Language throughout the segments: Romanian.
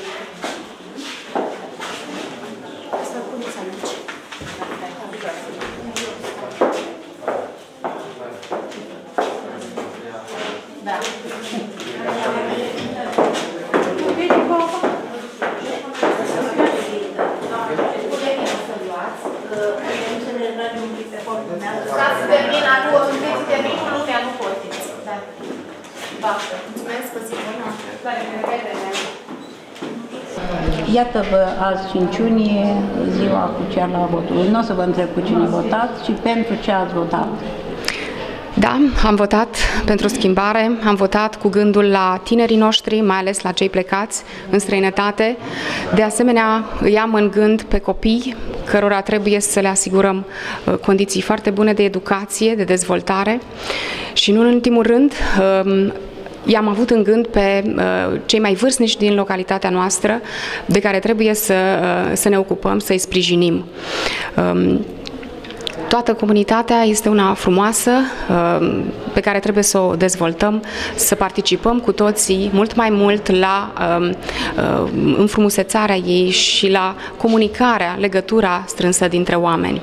Să puneți aici. Da. Ca să termin acum, termin cu lumea, nu pot. Da. Baftă. Mulțumesc, Păsivona. La revedere. Iată-vă azi 5 iunie, ziua crucială a votului. Nu o să vă întreb cu cine votați, ci pentru ce ați votat. Da, am votat pentru schimbare, am votat cu gândul la tinerii noștri, mai ales la cei plecați în străinătate. De asemenea, îi am în gând pe copii, cărora trebuie să le asigurăm condiții foarte bune de educație, de dezvoltare și, nu în ultimul rând, i-am avut în gând pe cei mai vârstnici din localitatea noastră, de care trebuie să ne ocupăm, să-i sprijinim. Toată comunitatea este una frumoasă, pe care trebuie să o dezvoltăm, să participăm cu toții mult mai mult la înfrumusețarea ei și la comunicarea, legătura strânsă dintre oameni.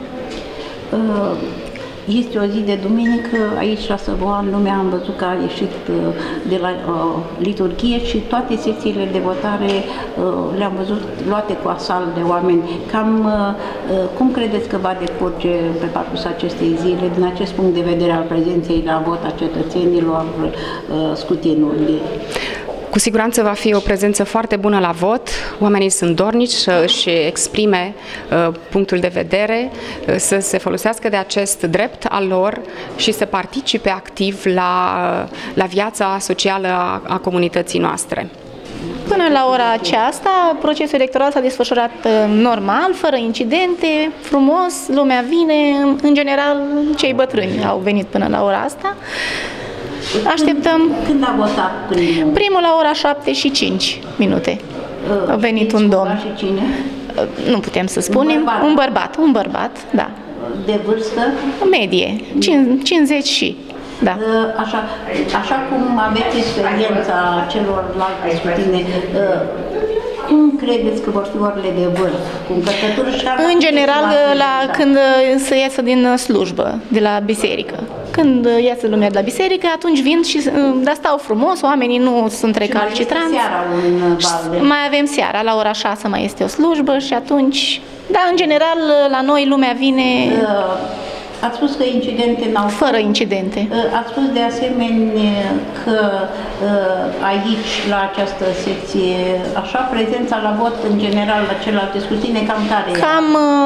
Este o zi de duminică, aici la Săvoan, lumea am văzut că a ieșit de la liturghie și toate secțiile de votare le-am văzut luate cu asalt de oameni. Cam cum credeți că va decurge pe parcursul acestei zile, din acest punct de vedere al prezenței la vot a cetățenilor, scrutinului? Cu siguranță va fi o prezență foarte bună la vot. Oamenii sunt dornici să își exprime punctul de vedere, să se folosească de acest drept al lor și să participe activ la viața socială a comunității noastre. Până la ora aceasta, procesul electoral s-a desfășurat normal, fără incidente, frumos, lumea vine, în general cei bătrâni au venit până la ora asta. Așteptăm. Când a votat primul? Primul la ora 7:05. A venit un domn. Și cine? Nu putem să spunem. Un bărbat, da. De vârstă? Medie, 50 și. Da. Așa cum aveți experiența celorlalți scrutine, cum credeți că vor fi orele de vârf? Cu încărcături și în general, când se iasă din slujbă, de la biserică. Când iasă lumea de la biserică, atunci vin și stau frumos, oamenii nu sunt recalcitranți. Mai avem seara, la ora 6 mai este o slujbă și atunci, da, în general, la noi lumea vine... Ați spus că incidente n-au fost. Fără incidente. Ați spus de asemenea că aici, la această secție, așa, prezența la vot, în general, la celelalte scrutine, cam care e? Cam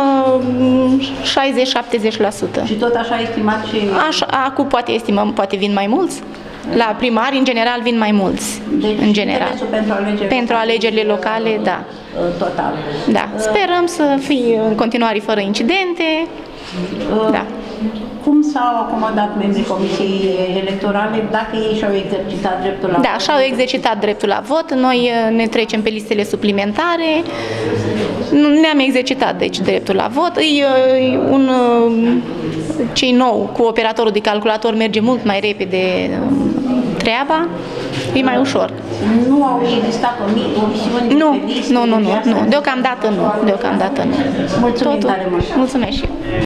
60-70%. Și tot așa estimat și... Așa, acum poate estimăm, poate vin mai mulți. La primari, în general, vin mai mulți. Deci, în general. Pentru alegerile locale, da. Total. Da. Sperăm să fie în continuare fără incidente. Da. Cum s-au acomodat membrii Comisiei Electorale, dacă ei și-au exercitat dreptul la vot? Da, și-au exercitat dreptul la vot. Noi ne trecem pe listele suplimentare. Ne-am exercitat, deci, dreptul la vot. Cei nou, cu operatorul de calculator, merge mult mai repede treaba. E mai ușor. Nu au existat omisiuni de listă? Nu. Deocamdată nu. Mulțumim tare mult. Mulțumesc și eu.